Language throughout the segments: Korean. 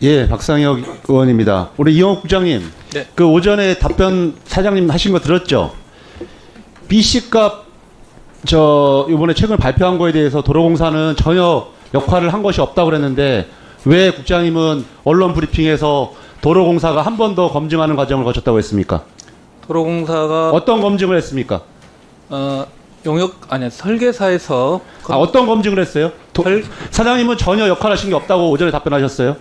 예, 박상혁 의원입니다. 우리 이용욱 국장님, 네. 그 오전에 답변 사장님 하신 거 들었죠? BC값 이번에 최근 발표한 거에 대해서 도로공사는 전혀 역할을 한 것이 없다고 그랬는데 왜 국장님은 언론 브리핑에서 도로공사가 한 번 더 검증하는 과정을 거쳤다고 했습니까? 도로공사가 어떤 검증을 했습니까? 설계사에서 어떤 검증을 했어요? 사장님은 전혀 역할 하신 게 없다고 오전에 답변하셨어요?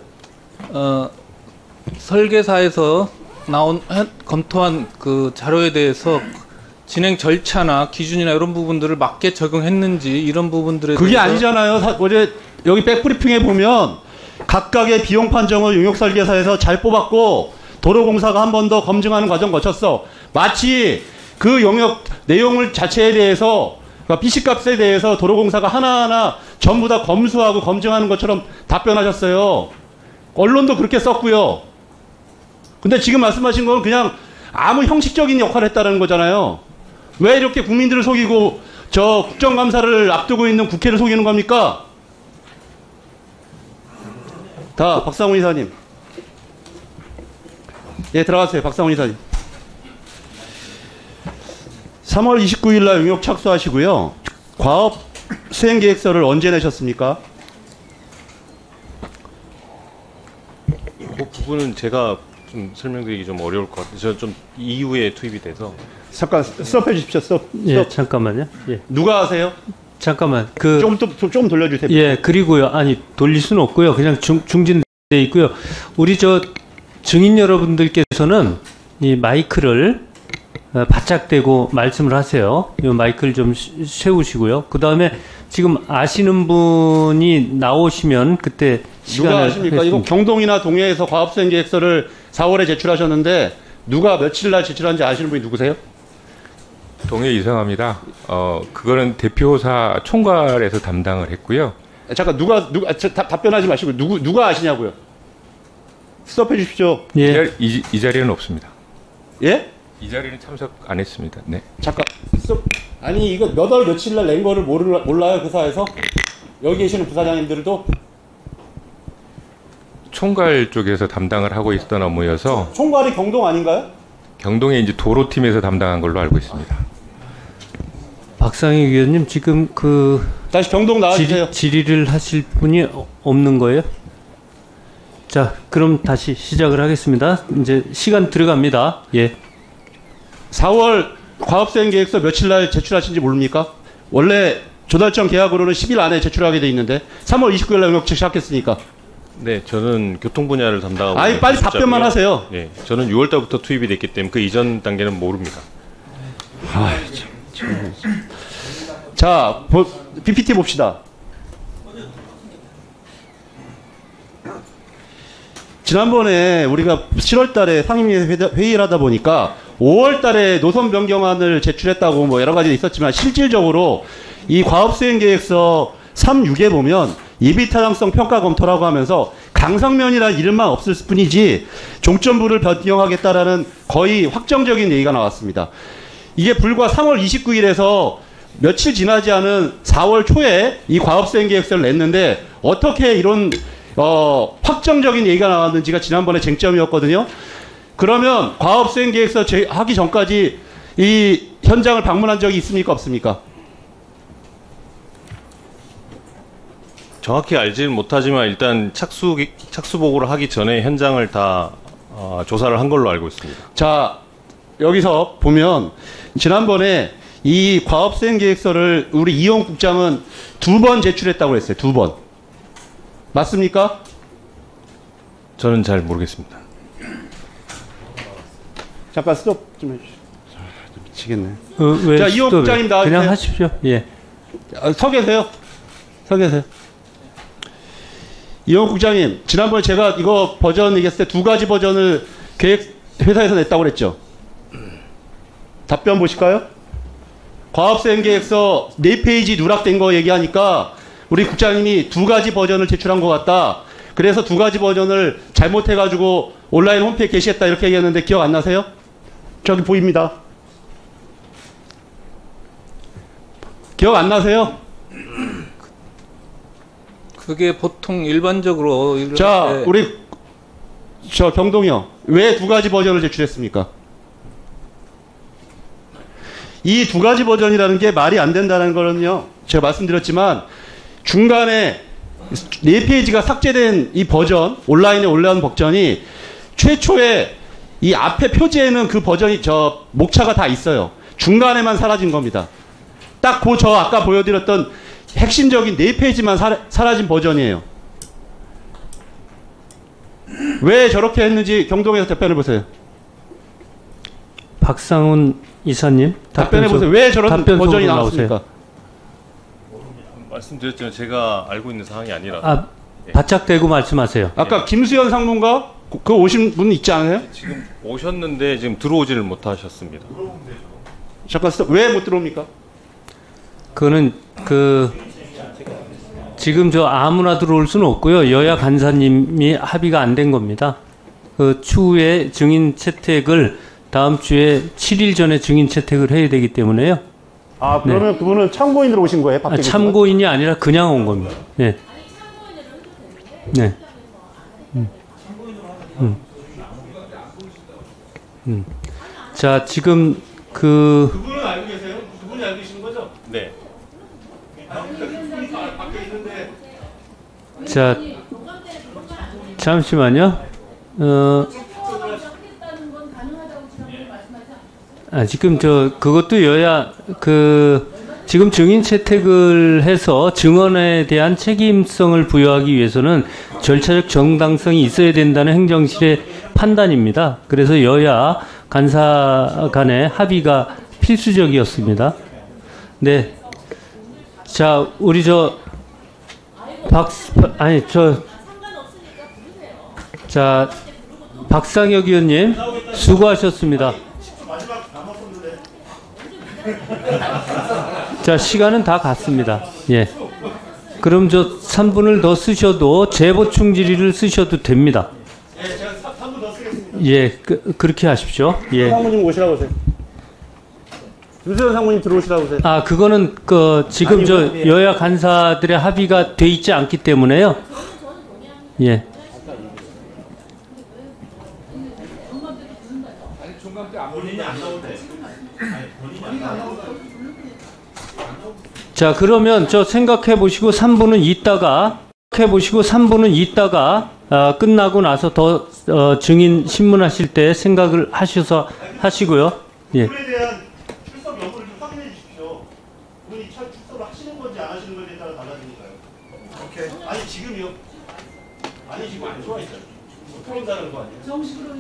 설계사에서 검토한 그 자료에 대해서 진행 절차나 기준이나 이런 부분들을 맞게 적용했는지 이런 부분들에 그게 대해서 아니잖아요. 어제 여기 백브리핑에 보면 각각의 비용 판정을 용역설계사에서 잘 뽑았고 도로공사가 한 번 더 검증하는 과정 거쳤어. 마치 그 용역 내용을 자체에 대해서 그러니까 BC값에 대해서 도로공사가 하나하나 전부 다 검수하고 검증하는 것처럼 답변하셨어요. 언론도 그렇게 썼고요. 근데 지금 말씀하신 건 그냥 아무 형식적인 역할을 했다는 거잖아요. 왜 이렇게 국민들을 속이고 저 국정감사를 앞두고 있는 국회를 속이는 겁니까? 다 박상훈 이사님. 예, 들어가세요. 박상훈 이사님. 3월 29일 날 용역 착수하시고요. 과업 수행계획서를 언제 내셨습니까? 그 부분은 제가 좀 설명드리기 좀 어려울 것 같아요. 저는 좀 이후에 투입이 돼서. 잠깐 스톱해 주십시오. 스톱. 예, 잠깐만요. 예. 누가 하세요? 잠깐만. 좀 돌려주세요. 예, 그리고요. 아니, 돌릴 수는 없고요. 그냥 중진돼 있고요. 우리 증인 여러분들께서는 이 마이크를 바짝 대고 말씀을 하세요. 이 마이크를 좀 세우시고요. 그 다음에 지금 아시는 분이 나오시면 그때 시간을 누가 아십니까? 이거 경동이나 동해에서 과업수행계획서를 4월에 제출하셨는데 누가 며칠 날 제출한지 아시는 분이 누구세요? 동해 이상합니다. 그거는 대표사 총괄에서 담당을 했고요. 잠깐 답변하지 마시고 누가 아시냐고요? 스톱해 주십시오. 예. 이 자리는 없습니다. 예? 이 자리는 참석 안 했습니다. 네. 잠깐 스톱. 아니 이거 몇 월 며칠 날 낸 거를 몰라요? 그 사에서 여기 계시는 부사장님들도 총괄 쪽에서 담당을 하고 있던 업무여서 총괄이 경동 아닌가요? 경동에 이제 도로팀에서 담당한 걸로 알고 있습니다. 박상희 위원님 지금 다시 경동 나와주세요. 질의를 하실 분이 없는 거예요? 자, 그럼 다시 시작을 하겠습니다. 이제 시간 들어갑니다. 예. 4월 과업수행계획서 며칠 날 제출하신지 모릅니까? 원래 조달청 계약으로는 10일 안에 제출하게 돼 있는데 3월 29일 날 용역 시작했으니까. 네, 저는 교통 분야를 담당하고. 아니 빨리 답변만 하세요. 네, 저는 6월 달부터 투입이 됐기 때문에 그 이전 단계는 모릅니다. 아, 참. 자, PPT 봅시다. 지난번에 우리가 7월 달에 상임위에서 회의를 하다 보니까 5월 달에 노선 변경안을 제출했다고 뭐 여러 가지 있었지만 실질적으로 이 과업수행계획서 3.6에 보면 예비타당성 평가 검토라고 하면서 강성면이라는 이름만 없을 뿐이지 종점부를 변경하겠다라는 거의 확정적인 얘기가 나왔습니다. 이게 불과 3월 29일에서 며칠 지나지 않은 4월 초에 이 과업수행계획서를 냈는데 어떻게 이런 확정적인 얘기가 나왔는지가 지난번에 쟁점이었거든요. 그러면 과업수행계획서 하기 전까지 이 현장을 방문한 적이 있습니까? 없습니까? 정확히 알지는 못하지만 일단 착수 보고를 하기 전에 현장을 다 조사를 한 걸로 알고 있습니다. 자, 여기서 보면 지난번에 이 과업수행계획서를 우리 이용 국장은 2번 제출했다고 했어요. 2번. 맞습니까? 저는 잘 모르겠습니다. 잠깐 스톱 좀 해주시죠. 미치겠네. 왜 자, 이용 국장님 나와주세요. 그냥 하십시오. 예. 서 계세요. 서 계세요. 이용 국장님, 지난번에 제가 이거 버전 얘기했을 때 2가지 버전을 회사에서 냈다고 그랬죠. 답변 보실까요? 과업수행계획서 4페이지 누락된 거 얘기하니까 우리 국장님이 2가지 버전을 제출한 것 같다. 그래서 2가지 버전을 잘못해가지고 온라인 홈페이지에 게시했다 이렇게 얘기했는데 기억 안 나세요? 저기 보입니다. 기억 안 나세요? 그게 보통 일반적으로 자, 우리 저 경동이요. 왜 두 가지 버전을 제출했습니까? 이 두 가지 버전이라는 게 말이 안 된다는 거는요. 제가 말씀드렸지만 중간에 4페이지가 삭제된 이 버전, 온라인에 올라온 버전이 최초에 이 앞에 표지에는 그 버전이 저 목차가 다 있어요. 중간에만 사라진 겁니다. 딱 그 저 아까 보여드렸던 핵심적인 4페이지만 사라진 버전이에요. 왜 저렇게 했는지 경동에서 답변해 보세요. 박상훈 이사님 답변해 보세요. 왜 저런 답변 버전이 속으로 나왔습니까? 말씀드렸지만 제가 알고 있는 사항이 아니라 아, 바짝 대고 말씀하세요. 아까 김수현 상무가 그 오신 분 있지 않아요? 지금 오셨는데 지금 들어오지를 못하셨습니다. 잠깐 왜 못 들어옵니까? 그거는 지금 저 아무나 들어올 수는 없고요. 여야 간사님이 합의가 안 된 겁니다. 그 추후에 증인 채택을 다음 주에 7일 전에 증인 채택을 해야 되기 때문에요. 아 그러면 그분은 참고인으로 오신 거예요? 아, 참고인이 아니라 그냥 온 겁니다. 네. 네. 자 지금 그분은 알고 계세요? 그분이 알고 계시는 거죠? 네. 자 잠시만요. 지금 그것도 여야 지금 증인 채택을 해서 증언에 대한 책임성을 부여하기 위해서는 절차적 정당성이 있어야 된다는 행정실의 판단입니다. 그래서 여야 간사 간의 합의가 필수적이었습니다. 네. 자, 우리 박상혁 의원님 수고하셨습니다. 자, 시간은 다 갔습니다. 예. 그럼 3분을 더 쓰셔도 재보충 질의를 쓰셔도 됩니다. 예, 제가 3분 더 쓰겠습니다. 예, 그렇게 하십시오. 예. 상무님 오시라고 하세요. 유세현 상무님 들어오시라고 하세요. 아, 그거는 지금 여야 간사들의 합의가 돼 있지 않기 때문에요. 예. 자, 그러면 생각해 보시고 3분은 있다가 끝나고 나서 더 증인 신문하실 때 생각을 하셔서 하시고요. 예. 그에 대한 출석 여부를 좀 확인해 주십시오. 본인이 출석을 하시는 건지 안 하시는 건지에 따라 달라지니까요. 오케이. 아니 지금요? 아니 지금 안 좋아 있어요. 들어온다는 거 아니에요? 정식으로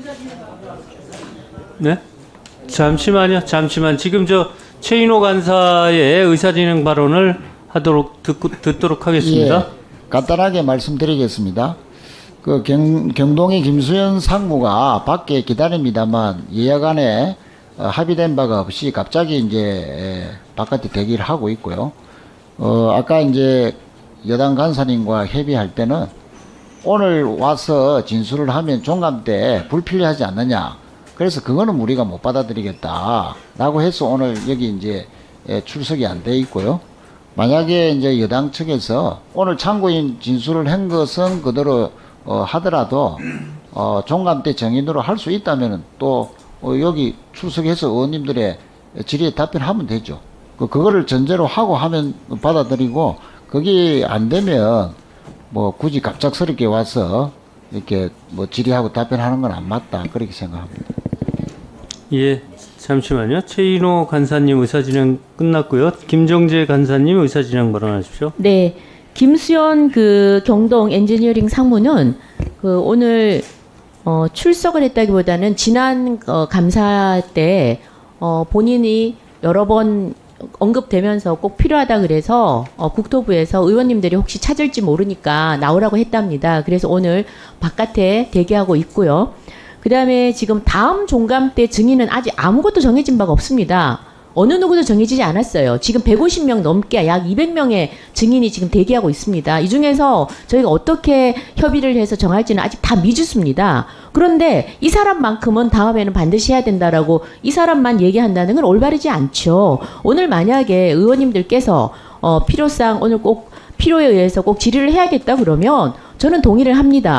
네? 잠시만. 지금 최인호 간사의 의사진행 발언을 듣도록 하겠습니다. 예, 간단하게 말씀드리겠습니다. 경동의 김수현 상무가 밖에 기다립니다만 여야 간에 합의된 바가 없이 갑자기 이제 바깥에 대기를 하고 있고요. 아까 이제 여당 간사님과 협의할 때는 오늘 와서 진술을 하면 종감 때 불필요하지 않느냐. 그래서 그거는 우리가 못 받아들이겠다라고 해서 오늘 여기 이제 출석이 안 돼 있고요. 만약에 이제 여당 측에서 오늘 참고인 진술을 한 것은 그대로 하더라도 종감 때 정인으로 할 수 있다면은 또 여기 출석해서 의원님들의 질의에 답변하면 되죠. 그거를 전제로 하고 하면 받아들이고 그게 안 되면 뭐 굳이 갑작스럽게 와서 이렇게 뭐 질의하고 답변하는 건 안 맞다 그렇게 생각합니다. 예, 잠시만요. 최인호 간사님 의사진행 끝났고요. 김정재 간사님 의사진행 발언하십시오. 네, 김수현 경동 엔지니어링 상무는 오늘 출석을 했다기보다는 지난 감사 때 본인이 여러 번 언급되면서 꼭 필요하다 그래서 국토부에서 의원님들이 혹시 찾을지 모르니까 나오라고 했답니다. 그래서 오늘 바깥에 대기하고 있고요. 그 다음에 지금 다음 종감 때 증인은 아직 아무것도 정해진 바가 없습니다. 어느 누구도 정해지지 않았어요. 지금 150명 넘게 약 200명의 증인이 지금 대기하고 있습니다. 이 중에서 저희가 어떻게 협의를 해서 정할지는 아직 다 미지수입니다. 그런데 이 사람만큼은 다음에는 반드시 해야 된다라고 이 사람만 얘기한다는 건 올바르지 않죠. 오늘 만약에 의원님들께서 필요에 의해서 꼭 질의를 해야겠다 그러면 저는 동의를 합니다.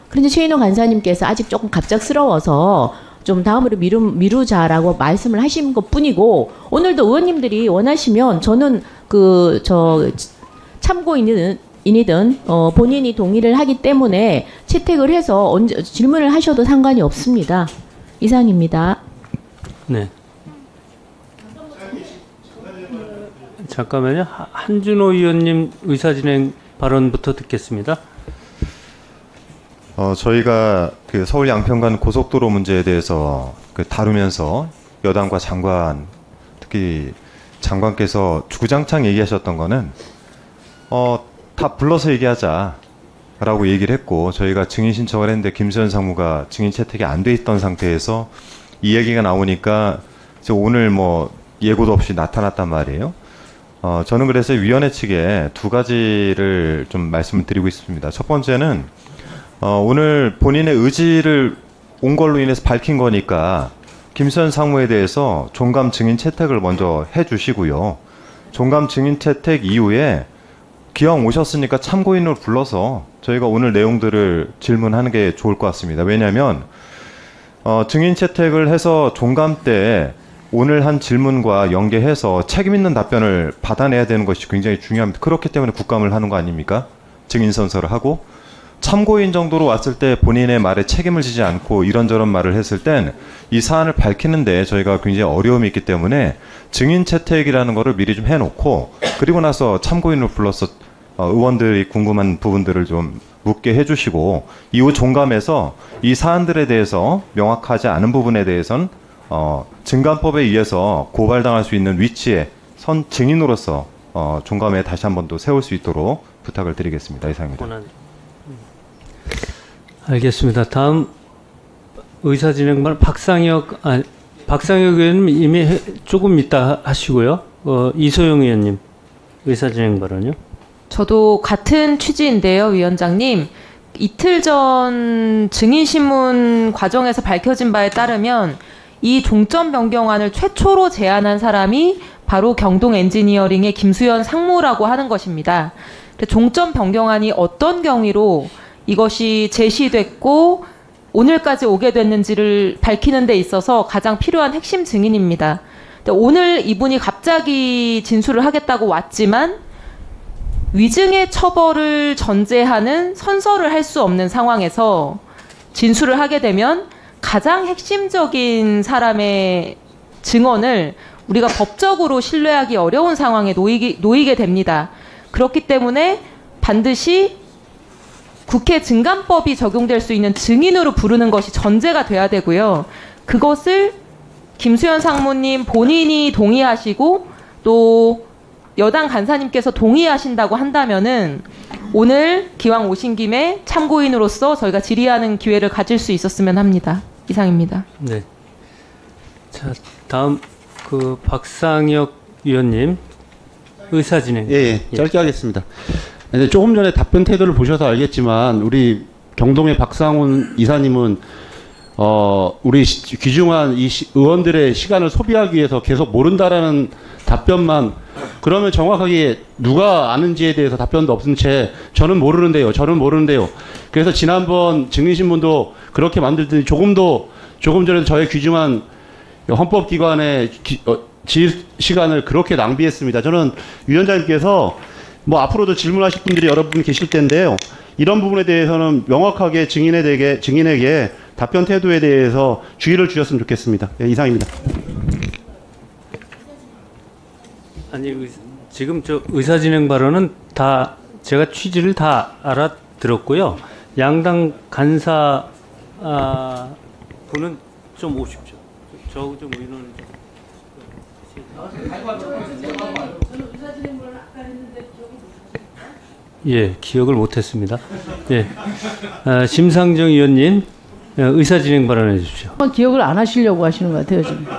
그런데 최인호 간사님께서 아직 조금 갑작스러워서 좀 다음으로 미루자라고 말씀을 하신 것 뿐이고, 오늘도 의원님들이 원하시면 저는 참고인이든 본인이 동의를 하기 때문에 채택을 해서 질문을 하셔도 상관이 없습니다. 이상입니다. 네. 잠깐만요. 한준호 의원님 의사진행 발언부터 듣겠습니다. 저희가 그 서울 양평간 고속도로 문제에 대해서 다루면서 여당과 장관, 특히 장관께서 주구장창 얘기하셨던 거는 다 불러서 얘기하자라고 얘기를 했고, 저희가 증인 신청을 했는데 김수현 상무가 증인 채택이 안 돼 있던 상태에서 이 얘기가 나오니까 오늘 뭐 예고도 없이 나타났단 말이에요. 저는 그래서 위원회 측에 두 가지를 좀 말씀을 드리고 있습니다. 첫 번째는 오늘 본인의 의지를 온 걸로 인해서 밝힌 거니까 김수현 상무에 대해서 종감 증인 채택을 먼저 해주시고요. 종감 증인 채택 이후에 기왕 오셨으니까 참고인을 불러서 저희가 오늘 내용들을 질문하는 게 좋을 것 같습니다. 왜냐하면 증인 채택을 해서 종감 때 오늘 한 질문과 연계해서 책임 있는 답변을 받아내야 되는 것이 굉장히 중요합니다. 그렇기 때문에 국감을 하는 거 아닙니까? 증인 선서를 하고 참고인 정도로 왔을 때 본인의 말에 책임을 지지 않고 이런저런 말을 했을 땐 이 사안을 밝히는데 저희가 굉장히 어려움이 있기 때문에 증인 채택이라는 거를 미리 좀 해놓고, 그리고 나서 참고인을 불러서 의원들이 궁금한 부분들을 좀 묻게 해주시고, 이후 종감에서 이 사안들에 대해서 명확하지 않은 부분에 대해서는 증감법에 의해서 고발당할 수 있는 위치에 선 증인으로서 종감에 다시 한 번 더 세울 수 있도록 부탁을 드리겠습니다. 이상입니다. 알겠습니다. 다음 의사진행반 박상혁 의원님 이미 조금 이따 하시고요. 이소영 의원님 의사진행 발언요. 저도 같은 취지인데요, 위원장님. 이틀 전 증인신문 과정에서 밝혀진 바에 따르면 이 종점 변경안을 최초로 제안한 사람이 바로 경동 엔지니어링의 김수현 상무라고 하는 것입니다. 종점 변경안이 어떤 경위로 이것이 제시됐고 오늘까지 오게 됐는지를 밝히는 데 있어서 가장 필요한 핵심 증인입니다. 오늘 이분이 갑자기 진술을 하겠다고 왔지만 위증의 처벌을 전제하는 선서를 할 수 없는 상황에서 진술을 하게 되면 가장 핵심적인 사람의 증언을 우리가 법적으로 신뢰하기 어려운 상황에 놓이게 됩니다. 그렇기 때문에 반드시 국회 증감법이 적용될 수 있는 증인으로 부르는 것이 전제가 돼야 되고요. 그것을 김수현 상무님 본인이 동의하시고 또 여당 간사님께서 동의하신다고 한다면은 오늘 기왕 오신 김에 참고인으로서 저희가 질의하는 기회를 가질 수 있었으면 합니다. 이상입니다. 네. 자, 다음 박상혁 위원님 의사진행. 예, 짧게 하겠습니다. 근데 조금 전에 답변 태도를 보셔서 알겠지만 우리 경동의 박상훈 이사님은 우리 귀중한 이 의원들의 시간을 소비하기 위해서 계속 모른다라는 답변만, 그러면 정확하게 누가 아는지에 대해서 답변도 없은 채 저는 모르는데요. 그래서 지난번 증인신문도 그렇게 만들더니 조금 전에 저의 귀중한 헌법기관의 지휘 시간을 그렇게 낭비했습니다. 저는 위원장님께서 뭐 앞으로도 질문하실 분들이 여러분 계실 텐데요. 이런 부분에 대해서는 명확하게 증인에게 답변 태도에 대해서 주의를 주셨으면 좋겠습니다. 네, 이상입니다. 아니 지금 저 의사진행 발언은 다 제가 취지를 다 알아들었고요. 양당 간사 분은 좀 오십시오. 저 좀 의논을 좀. 예, 기억을 못했습니다. 예, 심상정 의원님 의사진행 발언해 주십시오. 기억을 안 하시려고 하시는 것 같아요 지금.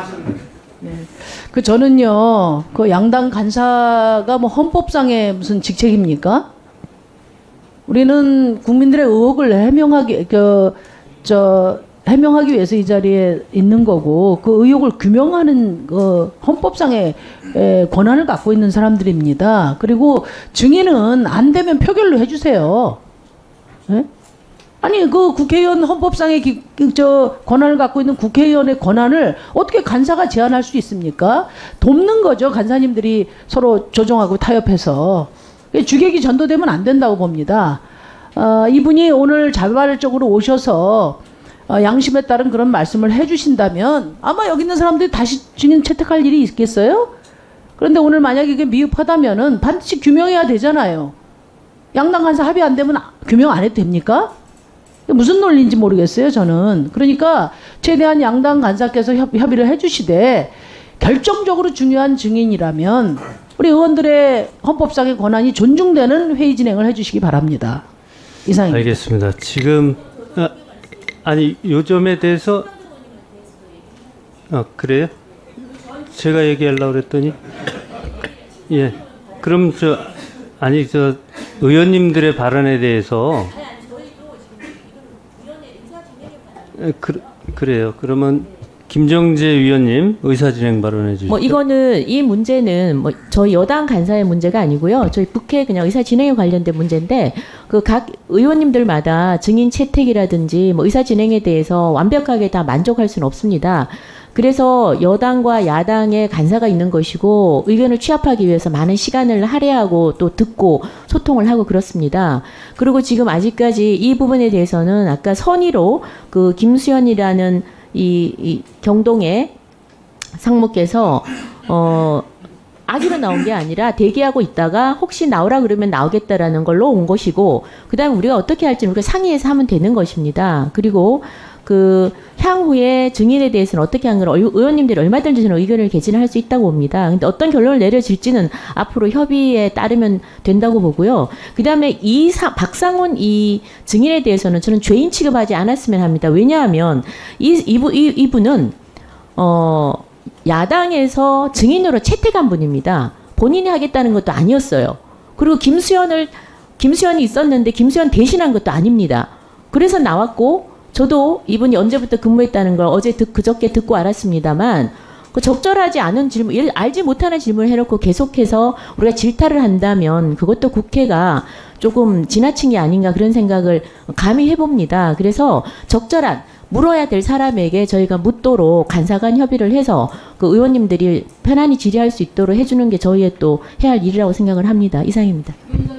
네. 저는요, 양당 간사가 뭐 헌법상의 무슨 직책입니까? 우리는 국민들의 의혹을 해명하기 위해서 이 자리에 있는 거고, 그 의혹을 규명하는 헌법상의 권한을 갖고 있는 사람들입니다. 그리고 증인은 안 되면 표결로 해주세요. 네? 아니 그 국회의원 헌법상의 권한을 갖고 있는 국회의원의 권한을 어떻게 간사가 제한할 수 있습니까? 돕는 거죠. 간사님들이 서로 조정하고 타협해서. 주객이 전도되면 안 된다고 봅니다. 이분이 오늘 자발적으로 오셔서 양심에 따른 그런 말씀을 해주신다면 아마 여기 있는 사람들이 다시 증인 채택할 일이 있겠어요? 그런데 오늘 만약에 이게 미흡하다면은 반드시 규명해야 되잖아요. 양당 간사 합의 안 되면 규명 안 해도 됩니까? 무슨 논리인지 모르겠어요, 저는. 그러니까 최대한 양당 간사께서 협의를 해주시되 결정적으로 중요한 증인이라면 우리 의원들의 헌법상의 권한이 존중되는 회의 진행을 해주시기 바랍니다. 이상입니다. 알겠습니다. 지금 아니 요 점에 대해서 그래요? 제가 얘기하려고 그랬더니 예. 그럼 저 의원님들의 발언에 대해서 그래요. 그러면 김정재 위원님 의사진행 발언해 주시죠. 이 문제는 저희 여당 간사의 문제가 아니고요. 저희 국회 그냥 의사진행에 관련된 문제인데 그 각 의원님들마다 증인 채택이라든지 의사진행에 대해서 완벽하게 다 만족할 수는 없습니다. 그래서 여당과 야당의 간사가 있는 것이고 의견을 취합하기 위해서 많은 시간을 할애하고 또 듣고 소통을 하고 그렇습니다. 그리고 지금 아직까지 이 부분에 대해서는 아까 선의로 그 김수현이라는 이 경동의 상무께서 아기로 나온 게 아니라 대기하고 있다가 혹시 나오라 그러면 나오겠다라는 걸로 온 것이고 그다음에 우리가 어떻게 할지는 우리가 상의해서 하면 되는 것입니다. 그리고 그 향후에 증인에 대해서는 어떻게 하는 걸 의원님들이 얼마든지 저는 의견을 개진할 수 있다고 봅니다. 근데 어떤 결론을 내려질지는 앞으로 협의에 따르면 된다고 보고요. 그다음에 박상훈 이 증인에 대해서는 저는 죄인 취급하지 않았으면 합니다. 왜냐하면 이분은 야당에서 증인으로 채택한 분입니다. 본인이 하겠다는 것도 아니었어요. 그리고 김수현이 있었는데 김수현 대신한 것도 아닙니다. 그래서 나왔고 저도 이분이 언제부터 근무했다는 걸 그저께 듣고 알았습니다만 그 적절하지 않은 질문, 알지 못하는 질문을 해놓고 계속해서 우리가 질타를 한다면 그것도 국회가 조금 지나친 게 아닌가 그런 생각을 감히 해봅니다. 그래서 적절한 물어야 될 사람에게 저희가 묻도록 간사간 협의를 해서 그 의원님들이 편안히 질의할 수 있도록 해주는 게 저희의 또 해야 할 일이라고 생각을 합니다. 이상입니다.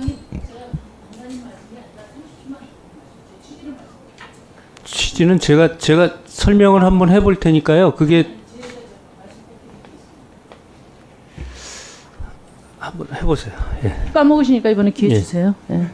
취지는 제가 설명을 한번 해볼 테니까요. 그게 한번 해보세요. 예. 까먹으시니까 이번에 기회 예. 주세요. 예.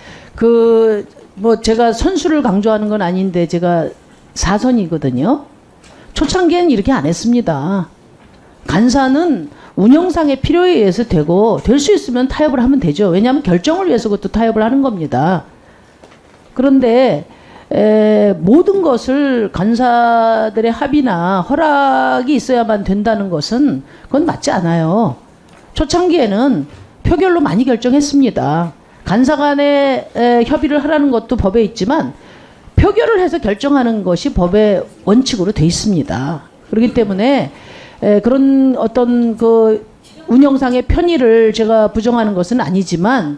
제가 선수를 강조하는 건 아닌데 제가 사선이거든요. 초창기에는 이렇게 안 했습니다. 간사는 운영상의 필요에 의해서 되고 될 수 있으면 타협을 하면 되죠. 왜냐하면 결정을 위해서 그것도 타협을 하는 겁니다. 그런데 모든 것을 간사들의 합의나 허락이 있어야만 된다는 것은 그건 맞지 않아요. 초창기에는 표결로 많이 결정했습니다. 간사 간의 협의를 하라는 것도 법에 있지만 표결을 해서 결정하는 것이 법의 원칙으로 돼 있습니다. 그렇기 때문에 그런 어떤 그 운영상의 편의를 제가 부정하는 것은 아니지만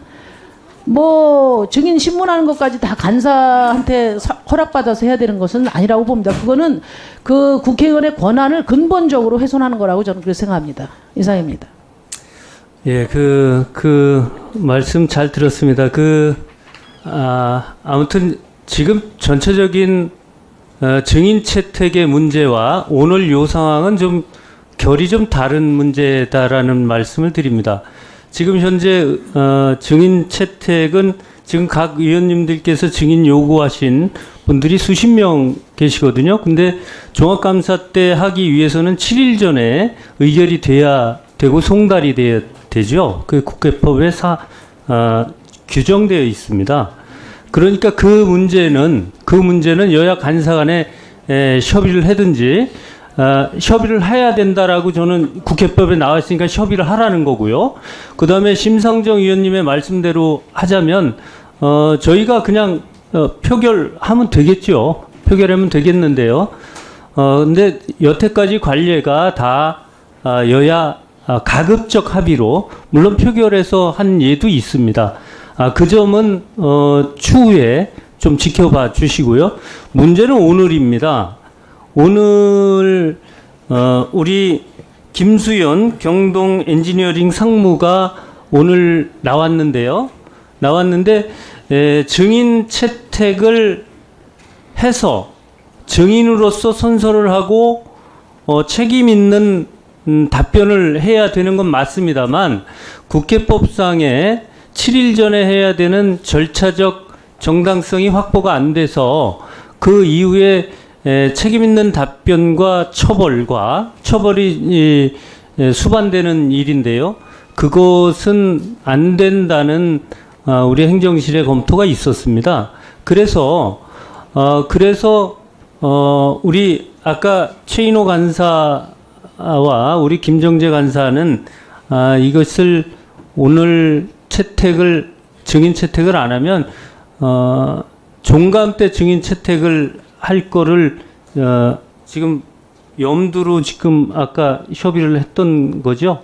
증인 신문하는 것까지 다 간사한테 허락받아서 해야 되는 것은 아니라고 봅니다. 그거는 그 국회의원의 권한을 근본적으로 훼손하는 거라고 저는 그렇게 생각합니다. 이상입니다. 예, 그 말씀 잘 들었습니다. 아무튼 지금 전체적인 증인 채택의 문제와 오늘 요 상황은 좀 결이 좀 다른 문제다라는 말씀을 드립니다. 지금 현재 증인 채택은 지금 각 의원님들께서 증인 요구하신 분들이 수십 명 계시거든요. 근데 종합감사 때 하기 위해서는 7일 전에 의결이 돼야 되고 송달이 돼야 되죠. 그 국회법에 규정되어 있습니다. 그러니까 그 문제는 여야 간사 간에 협의를 하든지 협의를 해야 된다라고 저는 국회법에 나와 있으니까 협의를 하라는 거고요. 그 다음에 심상정 의원님의 말씀대로 하자면 저희가 그냥 표결하면 되겠죠. 표결하면 되겠는데요. 근데 여태까지 관례가 다 여야 가급적 합의로 물론 표결해서 한 예도 있습니다. 그 점은 추후에 좀 지켜봐 주시고요. 문제는 오늘입니다. 오늘 우리 김수현 경동 엔지니어링 상무가 오늘 나왔는데요. 나왔는데 증인 채택을 해서 증인으로서 선서를 하고 책임 있는 답변을 해야 되는 건 맞습니다만 국회법상에 7일 전에 해야 되는 절차적 정당성이 확보가 안 돼서 그 이후에 책임 있는 답변과 처벌이 수반되는 일인데요. 그것은 안 된다는 우리 행정실의 검토가 있었습니다. 그래서 우리 아까 최인호 간사와 우리 김정재 간사는 이것을 오늘 증인 채택을 안 하면 종감 때 증인 채택을 할 거를 지금 염두로 지금 아까 협의를 했던 거죠?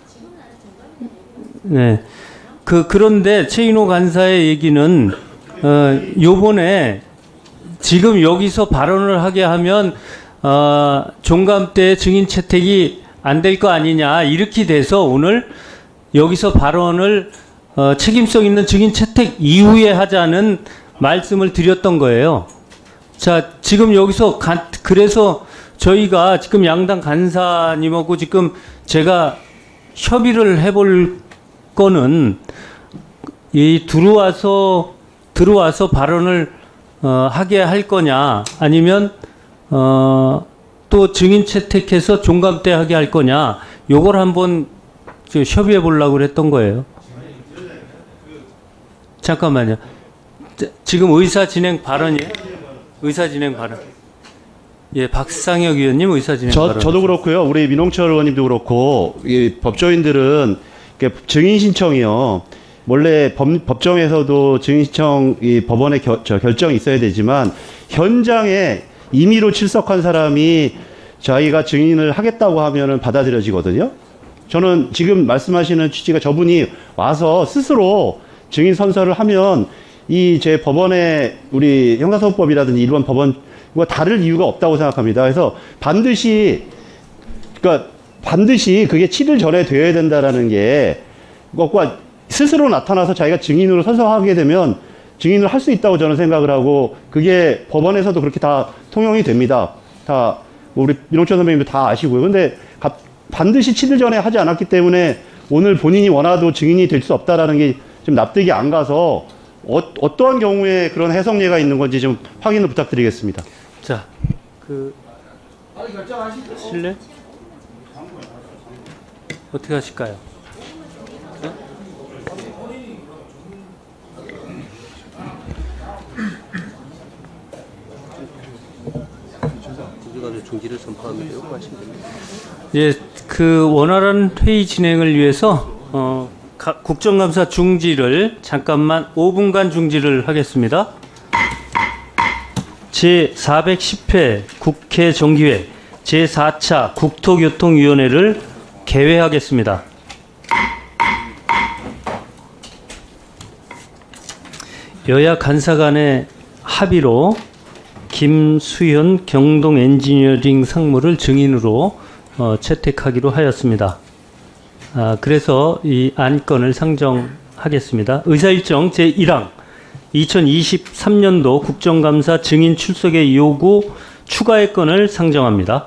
네. 그런데 최인호 간사의 얘기는 요번에 지금 여기서 발언을 하게 하면 종감 때 증인 채택이 안 될 거 아니냐 이렇게 돼서 오늘 여기서 발언을 책임성 있는 증인 채택 이후에 하자는 말씀을 드렸던 거예요. 자, 지금 여기서 그래서 저희가 지금 양당 간사님하고 지금 제가 협의를 해볼 거는 이 들어와서 발언을 하게 할 거냐 아니면 또 증인 채택해서 종감 때 하게 할 거냐 요걸 한번 협의해 보려고 그랬던 거예요. 잠깐만요. 지금 의사 진행 발언이에요? 의사 진행 발언. 예, 박상혁 의원님 의사 진행 발언. 저도 그렇고요. 우리 민홍철 의원님도 그렇고 이 법조인들은 증인 신청이요. 원래 법정에서도 증인 신청 이 법원의 결정이 있어야 되지만 현장에 임의로 출석한 사람이 자기가 증인을 하겠다고 하면은 받아들여지거든요. 저는 지금 말씀하시는 취지가 저분이 와서 스스로 증인 선서를 하면 이 제 법원의 우리 형사소송법이라든지 일반 법원과 다를 이유가 없다고 생각합니다. 그래서 반드시 그게 7일 전에 되어야 된다라는 게 그것과 스스로 나타나서 자기가 증인으로 선서하게 되면 증인을 할 수 있다고 저는 생각을 하고 그게 법원에서도 그렇게 다 통용이 됩니다. 다 우리 민홍철 선배님도 다 아시고요. 근데 반드시 7일 전에 하지 않았기 때문에 오늘 본인이 원하도 증인이 될 수 없다라는 게 좀 납득이 안 가서 어떠한 경우에 그런 해석 예가 있는 건지 좀 확인을 부탁드리겠습니다. 자, 실례? 어떻게 하실까요? 네? 중지를 선포하면서 말씀드립니다. 예, 원활한 회의 진행을 위해서 국정감사 중지를 잠깐만 5분간 중지를 하겠습니다. 제410회 국회 정기회 제4차 국토교통위원회를 개회하겠습니다. 여야 간사 간의 합의로 김수현 경동 엔지니어링 상무를 증인으로 채택하기로 하였습니다. 그래서 이 안건을 상정하겠습니다. 의사일정 제1항 2023년도 국정감사 증인 출석의 요구 추가의 건을 상정합니다.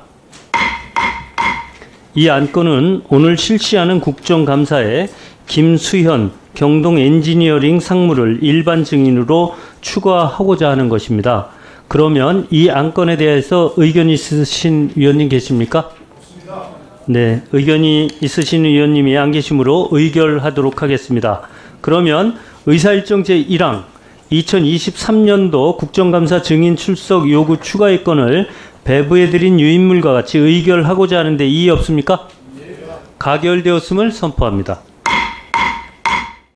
이 안건은 오늘 실시하는 국정감사에 김수현 경동 엔지니어링 상무를 일반 증인으로 추가하고자 하는 것입니다. 그러면 이 안건에 대해서 의견이 있으신 위원님 계십니까? 네, 의견이 있으신 위원님이 안 계시므로 의결하도록 하겠습니다. 그러면 의사일정 제1항 2023년도 국정감사 증인 출석 요구 추가의 건을 배부해드린 유인물과 같이 의결하고자 하는데 이의 없습니까? 가결되었음을 선포합니다.